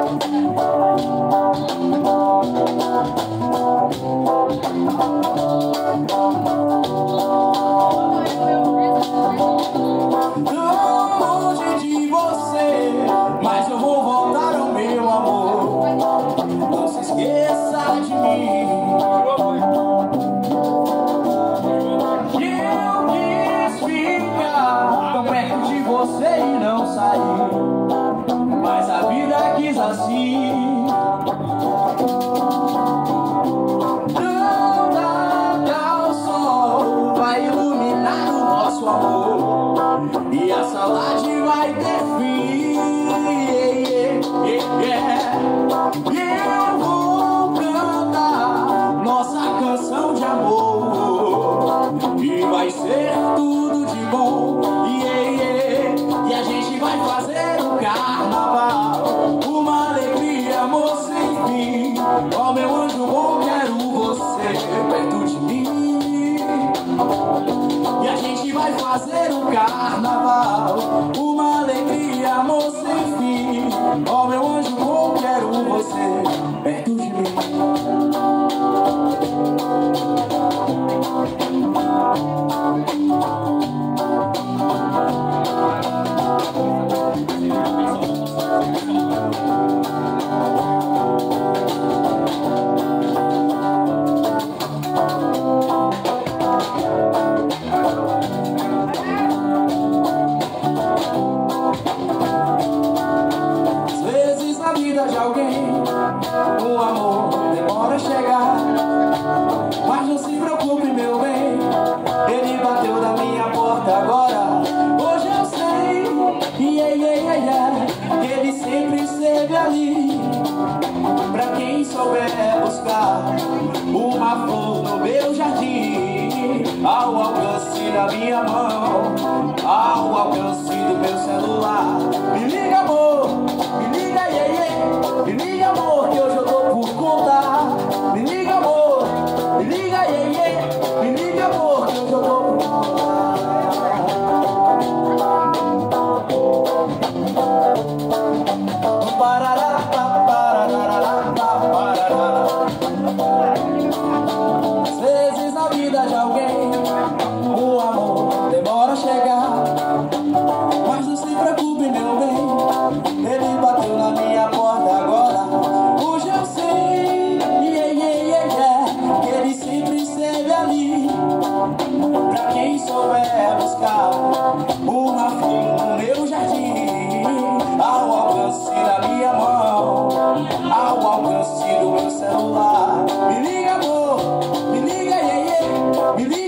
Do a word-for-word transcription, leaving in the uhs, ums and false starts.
longe de você, mas eu vou voltar ao meu amor. Não se esqueça de mim. Eu quis ficar tão perto de você e não sair, mas a vida quis assim. Não dá, o sol vai iluminar o nosso amor e a saudade vai ter fim. E eu vou cantar nossa canção de amor e vai ser tudo de bom. E a gente vai fazer um carnaval, uma alegria, amor sem fim. Ó meu anjo bom, quero você perto de mim. E a gente vai fazer um carnaval, uma alegria, amor sem fim. Ó meu anjo bom, quero você perto de mim. De alguém, o amor demora a chegar, mas não se preocupe, meu bem, ele bateu na minha porta agora. Hoje eu sei, yeah, yeah, yeah, que ele sempre esteve ali, pra quem souber buscar uma flor no meu jardim, ao alcance da minha mão, ao alcance do meu celular. Me liga, amor, me liga, yeah, yeah. Me liga, amor, que hoje eu tô por conta. Me liga, amor, me liga, yeah, yeah. Me liga, amor, que hoje eu tô por conta. Parará, parará, parará. Às vezes na vida de alguém o amor demora a chegar, mas não se preocupe, meu bem, ele bateu na minha porta agora. Hoje eu sei, yeah, yeah, yeah, yeah, que ele sempre esteve ali, pra quem souber buscar uma flor no meu jardim, ao alcance da minha mão, ao alcance do meu celular. Me liga, amor, me liga, yeah, yeah, me liga.